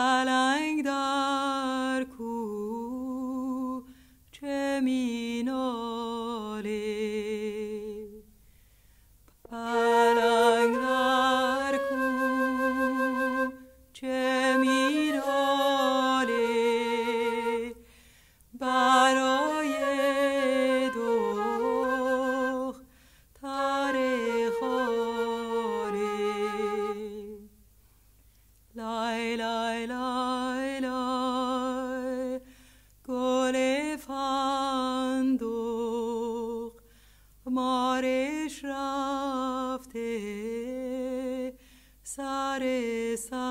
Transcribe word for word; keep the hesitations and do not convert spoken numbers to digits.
پلنگ در کو چه می ناله، پلنگ در کو چه می ناله، برای دختر خاله. لای لای لای لای گل فندق مارش رفته سر سر